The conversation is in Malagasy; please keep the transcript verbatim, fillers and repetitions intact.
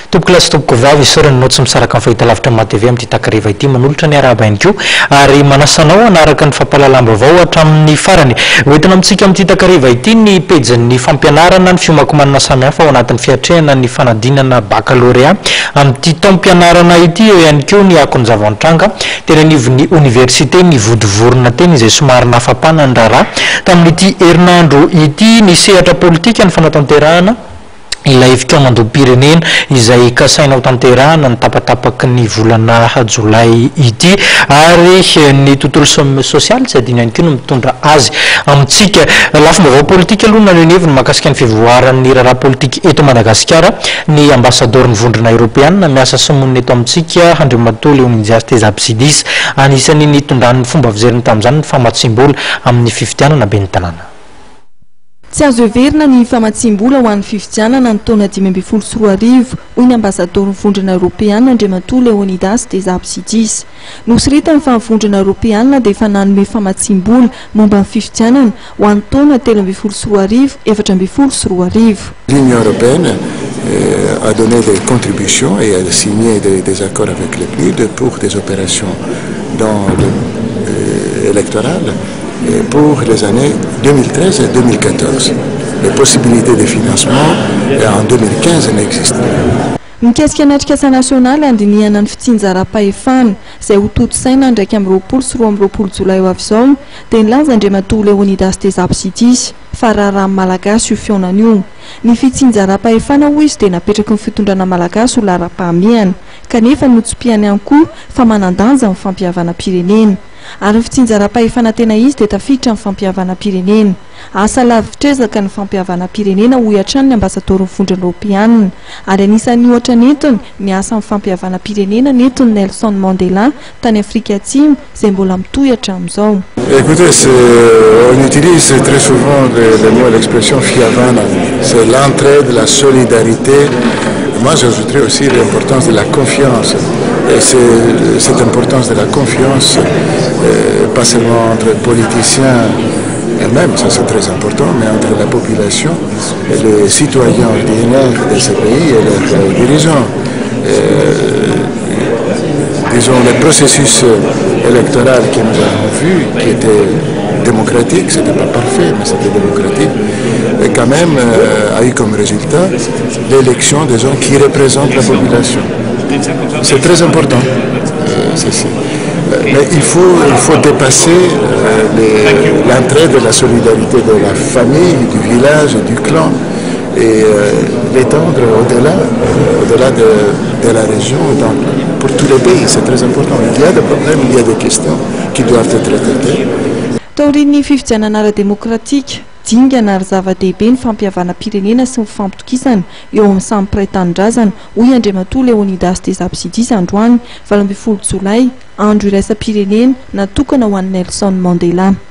Topoklasy topoko vavy isorany no tsy misaraka amin'ny fahitalavitra amin'ny T V amin'ny takariva ity manolotra ny araba ihany koa ary manasanao anaraka ny fampalalam-baovao hatramin'ny farany hoentina amintsika amin'ny takariva ity ny pejin'ny fampianarana ny fiomakomanana samihafa ao anatin'ny fiatrehana ny fanadinana baccalauréat amin'ity taom-pianarana ity eo ihany koa ny akon'ny zava-nitranga tena anivon'ny université ny vondrona teny izay somary nafapana ny raharaha tamin'ity herinandro ity ny sehatra politika ny fanatanterahana ilay fikamanom-pirenena izay kasainao tanterahana ny tapatapaky ny volana jolay ity ary ny tontolo sosialy tsy adino ihany koa no mitondra azy amintsika lafim-baovao politika aloha naneho ny makasika ny fivoaran'ny raharaha politika eto Madagasikara ny ambasadaoron'ny vondrona eropeanina miasa simonina eto amintsika andriamatoa Leonidas Tezapsidis anisan'ny nitondrany fomba fizeriny tamin'izany ny famatsiam-bola amin'ny fifidianana be ny tanana. Tsy azo heverina ny famatsiam-bola ho an'ny fifidianana ny taona dimy ambin'ny folo sy roa arivo hoy ny ambasadaoron'ny vondrona eropeanina andriamatoa Leonidas Tezapsidis. Nosiritan'ny fa ny vondrona eropeanina dia efa nanome famatsiam-bola momba ny fifidianana ho an'ny taona telo ambin'ny folo sy roa arivo efatra ambin'ny folo sy roa arivo. L'Union européenne euh, a donné des contributions et a signé des, des accords avec les P N U D pour des opérations dans le euh, électoral pour les années deux mille treize et deux mille quatorze. Les possibilités de financement en deux mille quinze n'existent pas. Mikasika anatrikasa nasionaly andinihana ny fitsinjaram-pahefana izay ho toto-saina ndraiky amin'ny roapolo sy roa amby roapolo jolay ho avy izao dia nilaza andriamatoa Leonidas Tezapsidis fa raharaha malagasy io fionana io. Ny fitsinjaram-pahefana hoy izy dia napetraky ny fitondrana malagasy ho lara-pahamehana kanefa notsim-piany ihany koa fa manan-danja amin'ny fampihavana-pirenena. Ary ny fitsinjaram-pahefana tena izy dia tafiditra amin'ny fampihavana-pirenena. Asa lavitezaka ny fampihavana-pirenena hoy hatrany ny ambasador'ny vondrona eropeanina ary anisan'ny ohatra netony miasa amin'ny fampihavana-pirenena netony Nelson Mandela tany Afrika Atsimo izay mbola mitohy hatramin'izao. Écoutez, on utilise très souvent le, le mot, l'expression fiavana, c'est l'entraide, la solidarité. Moi, j'ajouterais aussi l'importance de la confiance. Et c'est cette importance de la confiance, euh, pas seulement entre politiciens eux-mêmes, ça c'est très important, mais entre la population et les citoyens ordinaires de ce pays et leurs dirigeants. Euh, disons, le processus électoral que nous avons vu, qui était démocratique, ce n'était pas parfait, mais c'était démocratique, et quand même euh, a eu comme résultat l'élection des gens qui représentent la population. C'est très important, euh, ceci. Mais il faut, il faut dépasser euh, l'entraide de la solidarité de la famille, du village, du clan, et euh, l'étendre au-delà, euh, au-delà de, de la région, donc, pour tous les pays. C'est très important. Il y a des problèmes, il y a des questions qui doivent être traitées. Taorin'ny fifidianana ara-demokratika dingana ary zava-dehibe ny fampihavana-pirenena sy ny fampitokisana eo amin'ny samy mpiray-tanindrazana hoy andriamatoa Leonidas Tezapsidis androany valo ambin'ny folo jolay andro iraisam-pirenena natokana ho an'ny Nelson Mandela.